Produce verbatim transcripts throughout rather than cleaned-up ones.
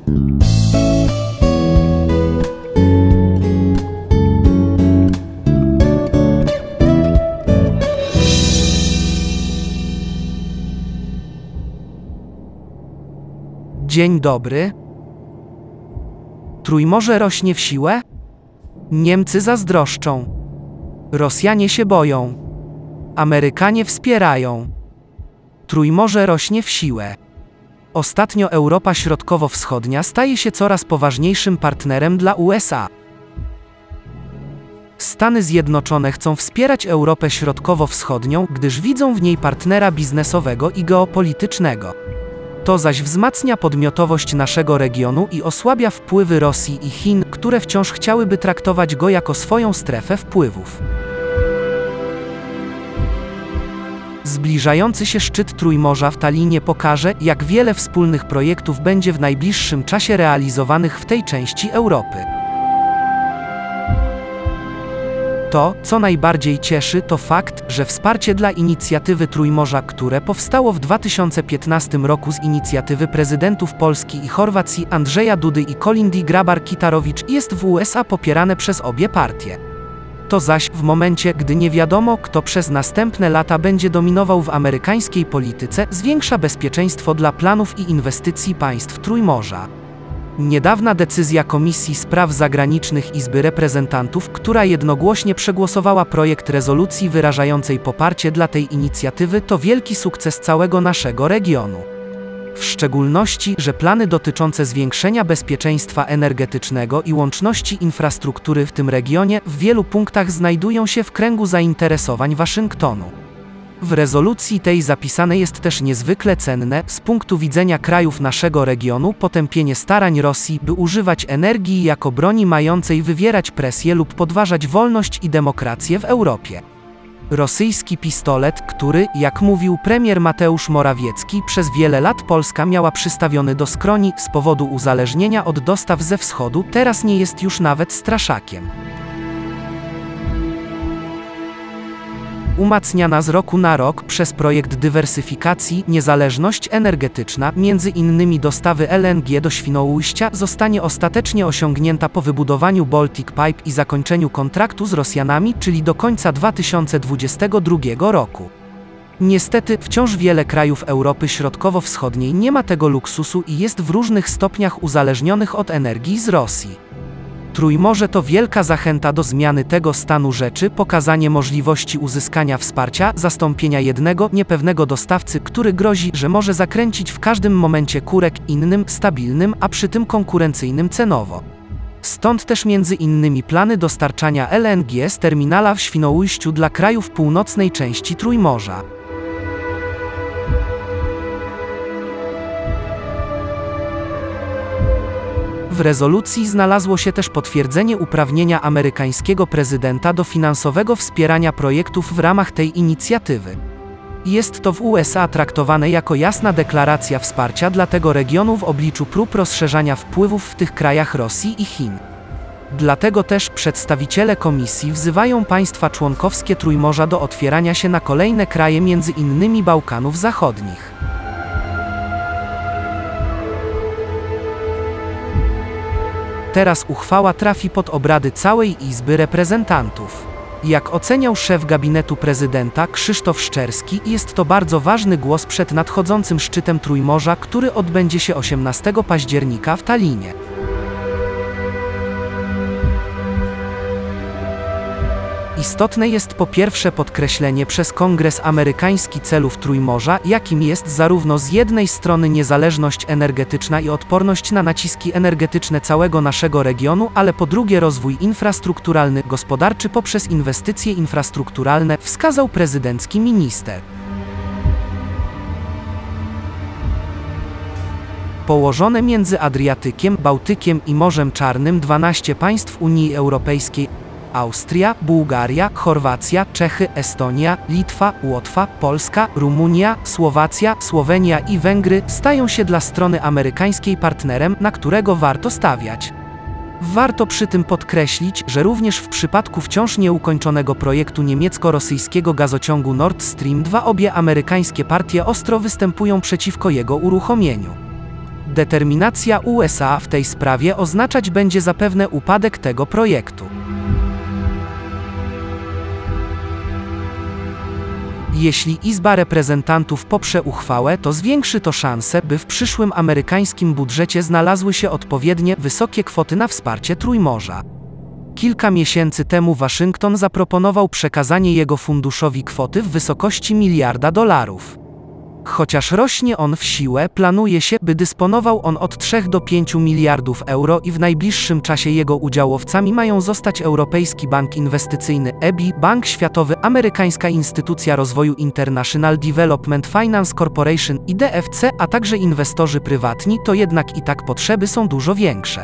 Dzień dobry. Trójmorze rośnie w siłę? Niemcy zazdroszczą. Rosjanie się boją. Amerykanie wspierają. Trójmorze rośnie w siłę. Ostatnio Europa Środkowo-Wschodnia staje się coraz poważniejszym partnerem dla U S A. Stany Zjednoczone chcą wspierać Europę Środkowo-Wschodnią, gdyż widzą w niej partnera biznesowego i geopolitycznego. To zaś wzmacnia podmiotowość naszego regionu i osłabia wpływy Rosji i Chin, które wciąż chciałyby traktować go jako swoją strefę wpływów. Zbliżający się szczyt Trójmorza w Tallinie pokaże, jak wiele wspólnych projektów będzie w najbliższym czasie realizowanych w tej części Europy. To, co najbardziej cieszy, to fakt, że wsparcie dla inicjatywy Trójmorza, które powstało w dwa tysiące piętnastym roku z inicjatywy prezydentów Polski i Chorwacji Andrzeja Dudy i Kolindy Grabar-Kitarowicz, jest w U S A popierane przez obie partie. To zaś, w momencie, gdy nie wiadomo, kto przez następne lata będzie dominował w amerykańskiej polityce, zwiększa bezpieczeństwo dla planów i inwestycji państw Trójmorza. Niedawna decyzja Komisji Spraw Zagranicznych Izby Reprezentantów, która jednogłośnie przegłosowała projekt rezolucji wyrażającej poparcie dla tej inicjatywy, to wielki sukces całego naszego regionu. W szczególności, że plany dotyczące zwiększenia bezpieczeństwa energetycznego i łączności infrastruktury w tym regionie w wielu punktach znajdują się w kręgu zainteresowań Waszyngtonu. W rezolucji tej zapisane jest też niezwykle cenne, z punktu widzenia krajów naszego regionu, potępienie starań Rosji, by używać energii jako broni mającej wywierać presję lub podważać wolność i demokrację w Europie. Rosyjski pistolet, który, jak mówił premier Mateusz Morawiecki, przez wiele lat Polska miała przystawiony do skroni z powodu uzależnienia od dostaw ze wschodu, teraz nie jest już nawet straszakiem. Umacniana z roku na rok przez projekt dywersyfikacji niezależność energetyczna, między innymi dostawy L N G do Świnoujścia, zostanie ostatecznie osiągnięta po wybudowaniu Baltic Pipe i zakończeniu kontraktu z Rosjanami, czyli do końca dwa tysiące dwudziestego drugiego roku. Niestety, wciąż wiele krajów Europy Środkowo-Wschodniej nie ma tego luksusu i jest w różnych stopniach uzależnionych od energii z Rosji. Trójmorze to wielka zachęta do zmiany tego stanu rzeczy, pokazanie możliwości uzyskania wsparcia, zastąpienia jednego, niepewnego dostawcy, który grozi, że może zakręcić w każdym momencie kurek innym, stabilnym, a przy tym konkurencyjnym cenowo. Stąd też między innymi plany dostarczania L N G z terminala w Świnoujściu dla krajów północnej części Trójmorza. W rezolucji znalazło się też potwierdzenie uprawnienia amerykańskiego prezydenta do finansowego wspierania projektów w ramach tej inicjatywy. Jest to w U S A traktowane jako jasna deklaracja wsparcia dla tego regionu w obliczu prób rozszerzania wpływów w tych krajach Rosji i Chin. Dlatego też przedstawiciele Komisji wzywają państwa członkowskie Trójmorza do otwierania się na kolejne kraje, między innymi Bałkanów Zachodnich. Teraz uchwała trafi pod obrady całej Izby Reprezentantów. Jak oceniał szef gabinetu prezydenta Krzysztof Szczerski, jest to bardzo ważny głos przed nadchodzącym szczytem Trójmorza, który odbędzie się osiemnastego października w Tallinie. Istotne jest po pierwsze podkreślenie przez Kongres amerykański celów Trójmorza, jakim jest zarówno z jednej strony niezależność energetyczna i odporność na naciski energetyczne całego naszego regionu, ale po drugie rozwój infrastrukturalny, gospodarczy poprzez inwestycje infrastrukturalne, wskazał prezydencki minister. Położone między Adriatykiem, Bałtykiem i Morzem Czarnym dwanaście państw Unii Europejskiej, Austria, Bułgaria, Chorwacja, Czechy, Estonia, Litwa, Łotwa, Polska, Rumunia, Słowacja, Słowenia i Węgry stają się dla strony amerykańskiej partnerem, na którego warto stawiać. Warto przy tym podkreślić, że również w przypadku wciąż nieukończonego projektu niemiecko-rosyjskiego gazociągu Nord Stream dwa obie amerykańskie partie ostro występują przeciwko jego uruchomieniu. Determinacja U S A w tej sprawie oznaczać będzie zapewne upadek tego projektu. Jeśli Izba Reprezentantów poprze uchwałę, to zwiększy to szanse, by w przyszłym amerykańskim budżecie znalazły się odpowiednie, wysokie kwoty na wsparcie Trójmorza. Kilka miesięcy temu Waszyngton zaproponował przekazanie jego funduszowi kwoty w wysokości miliarda dolarów. Chociaż rośnie on w siłę, planuje się, by dysponował on od trzech do pięciu miliardów euro i w najbliższym czasie jego udziałowcami mają zostać Europejski Bank Inwestycyjny E B I, Bank Światowy, amerykańska instytucja rozwoju International Development Finance Corporation I D F C, a także inwestorzy prywatni, to jednak i tak potrzeby są dużo większe.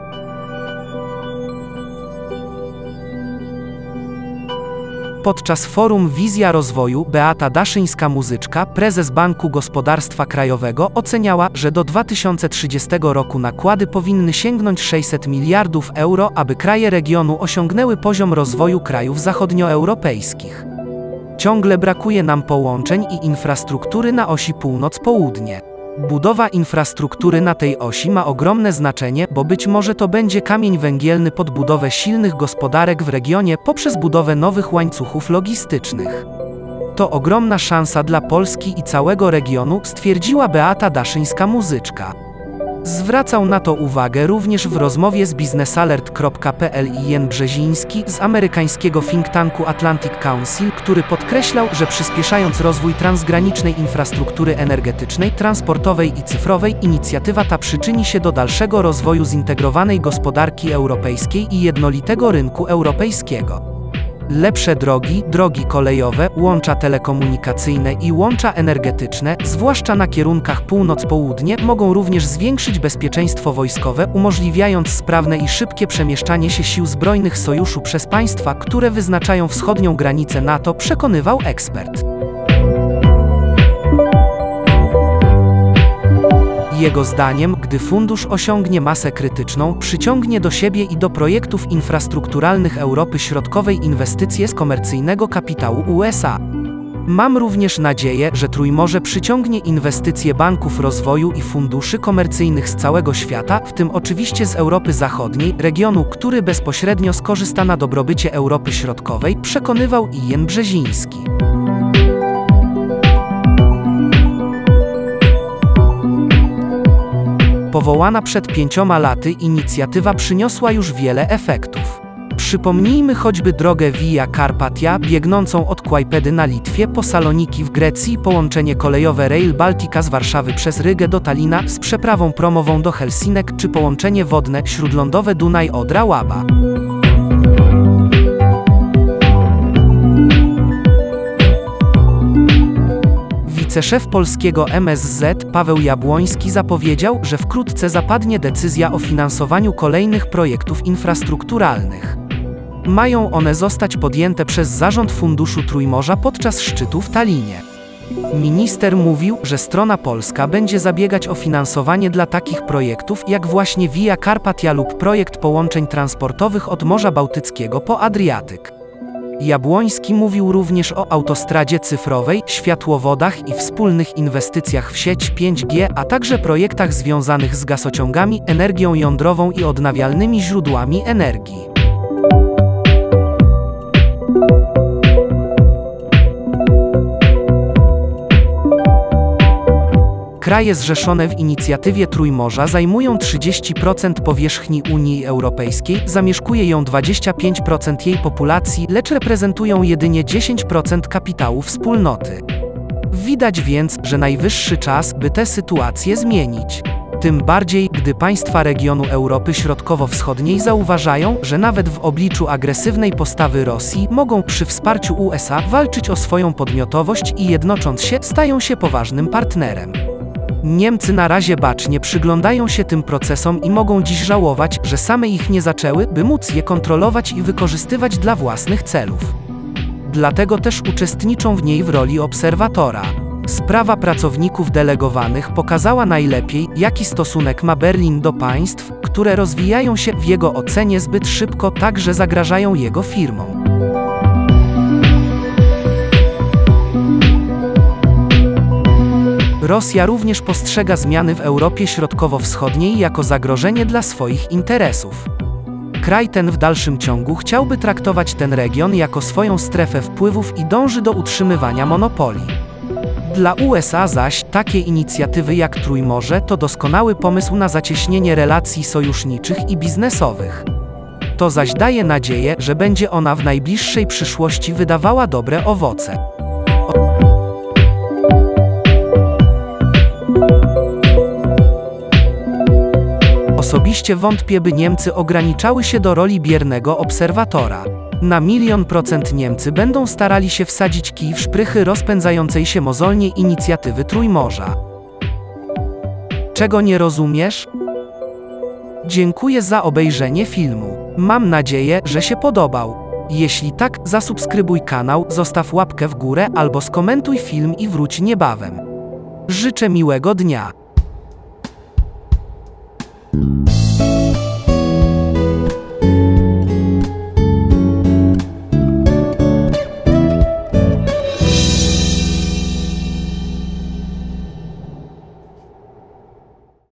Podczas forum Wizja Rozwoju Beata Daszyńska-Muzyczka, prezes Banku Gospodarstwa Krajowego, oceniała, że do dwa tysiące trzydziestego roku nakłady powinny sięgnąć sześćset miliardów euro, aby kraje regionu osiągnęły poziom rozwoju krajów zachodnioeuropejskich. Ciągle brakuje nam połączeń i infrastruktury na osi północ-południe. Budowa infrastruktury na tej osi ma ogromne znaczenie, bo być może to będzie kamień węgielny pod budowę silnych gospodarek w regionie poprzez budowę nowych łańcuchów logistycznych. To ogromna szansa dla Polski i całego regionu, stwierdziła Beata Daszyńska-Muzyczka. Zwracał na to uwagę również w rozmowie z biznesalert kropka p l Jan Brzeziński z amerykańskiego think tanku Atlantic Council, który podkreślał, że przyspieszając rozwój transgranicznej infrastruktury energetycznej, transportowej i cyfrowej, inicjatywa ta przyczyni się do dalszego rozwoju zintegrowanej gospodarki europejskiej i jednolitego rynku europejskiego. Lepsze drogi, drogi kolejowe, łącza telekomunikacyjne i łącza energetyczne, zwłaszcza na kierunkach północ-południe, mogą również zwiększyć bezpieczeństwo wojskowe, umożliwiając sprawne i szybkie przemieszczanie się sił zbrojnych sojuszu przez państwa, które wyznaczają wschodnią granicę NATO, przekonywał ekspert. Jego zdaniem, gdy fundusz osiągnie masę krytyczną, przyciągnie do siebie i do projektów infrastrukturalnych Europy Środkowej inwestycje z komercyjnego kapitału U S A. Mam również nadzieję, że Trójmorze przyciągnie inwestycje banków rozwoju i funduszy komercyjnych z całego świata, w tym oczywiście z Europy Zachodniej, regionu, który bezpośrednio skorzysta na dobrobycie Europy Środkowej, przekonywał Jan Brzeziński. Powołana przed pięcioma laty inicjatywa przyniosła już wiele efektów. Przypomnijmy choćby drogę Via Carpatia, biegnącą od Kłajpedy na Litwie po Saloniki w Grecji, połączenie kolejowe Rail Baltica z Warszawy przez Rygę do Talina z przeprawą promową do Helsinek, czy połączenie wodne śródlądowe Dunaj-Odra-Łaba. Wiceszef polskiego M S Z Paweł Jabłoński zapowiedział, że wkrótce zapadnie decyzja o finansowaniu kolejnych projektów infrastrukturalnych. Mają one zostać podjęte przez Zarząd Funduszu Trójmorza podczas szczytu w Tallinie. Minister mówił, że strona polska będzie zabiegać o finansowanie dla takich projektów jak właśnie Via Carpatia lub projekt połączeń transportowych od Morza Bałtyckiego po Adriatyk. Jabłoński mówił również o autostradzie cyfrowej, światłowodach i wspólnych inwestycjach w sieć pięć G, a także projektach związanych z gazociągami, energią jądrową i odnawialnymi źródłami energii. Kraje zrzeszone w inicjatywie Trójmorza zajmują trzydzieści procent powierzchni Unii Europejskiej, zamieszkuje ją dwadzieścia pięć procent jej populacji, lecz reprezentują jedynie dziesięć procent kapitału wspólnoty. Widać więc, że najwyższy czas, by tę sytuację zmienić. Tym bardziej, gdy państwa regionu Europy Środkowo-Wschodniej zauważają, że nawet w obliczu agresywnej postawy Rosji mogą przy wsparciu U S A walczyć o swoją podmiotowość i jednocząc się, stają się poważnym partnerem. Niemcy na razie bacznie przyglądają się tym procesom i mogą dziś żałować, że same ich nie zaczęły, by móc je kontrolować i wykorzystywać dla własnych celów. Dlatego też uczestniczą w niej w roli obserwatora. Sprawa pracowników delegowanych pokazała najlepiej, jaki stosunek ma Berlin do państw, które rozwijają się w jego ocenie zbyt szybko, tak że zagrażają jego firmom. Rosja również postrzega zmiany w Europie Środkowo-Wschodniej jako zagrożenie dla swoich interesów. Kraj ten w dalszym ciągu chciałby traktować ten region jako swoją strefę wpływów i dąży do utrzymywania monopolii. Dla U S A zaś takie inicjatywy jak Trójmorze to doskonały pomysł na zacieśnienie relacji sojuszniczych i biznesowych. To zaś daje nadzieję, że będzie ona w najbliższej przyszłości wydawała dobre owoce. Osobiście wątpię, by Niemcy ograniczały się do roli biernego obserwatora. Na milion procent Niemcy będą starali się wsadzić kij w szprychy rozpędzającej się mozolnie inicjatywy Trójmorza. Czego nie rozumiesz? Dziękuję za obejrzenie filmu. Mam nadzieję, że się podobał. Jeśli tak, zasubskrybuj kanał, zostaw łapkę w górę albo skomentuj film i wróć niebawem. Życzę miłego dnia.